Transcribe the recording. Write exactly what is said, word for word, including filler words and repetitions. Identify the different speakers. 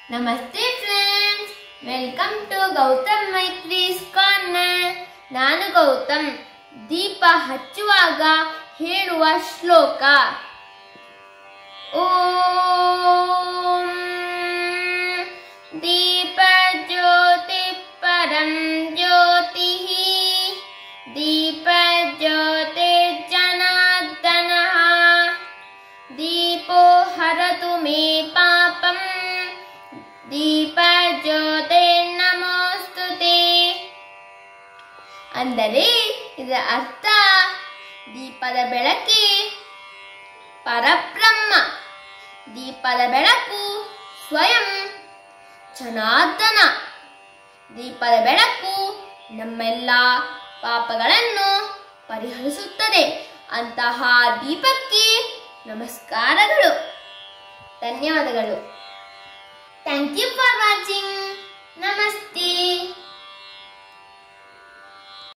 Speaker 1: ನಮಸ್ತೆ friends, welcome to Gautam Maitri's corner. ನಾನು ಗೌತಮ್. ದೀಪ ಹಚ್ಚುವಾಗ ಹೇಳುವ ಶ್ಲೋಕ. ಓಂ ದೀಪ ಜ್ಯೋತಿ ಪರಂ ಜ್ಯೋತಿ ದೀಪ ಜ್ಯೋತಿ ಜನಾರ್ದನ ದೀಪೋ ಹರತು ಮೇ ಪಾಪಂ ದೀಪ ಜ್ಯೋತಿ ನಮೋಸ್ತುತೆ. ಅಂದರೆ ಇದರ ಅರ್ಥ ದೀಪದ ಬೆಳಕೆ ಪರಬ್ರಹ್ಮ, ದೀಪದ ಬೆಳಕು ಸ್ವಯಂ ಜನಾರ್ದನ. ದೀಪದ ಬೆಳಕು ನಮ್ಮೆಲ್ಲ ಪಾಪಗಳನ್ನು ಪರಿಹರಿಸುತ್ತದೆ. ಅಂತಹ ದೀಪಕ್ಕೆ ನಮಸ್ಕಾರಗಳು. ಧನ್ಯವಾದಗಳು. Thank you for watching.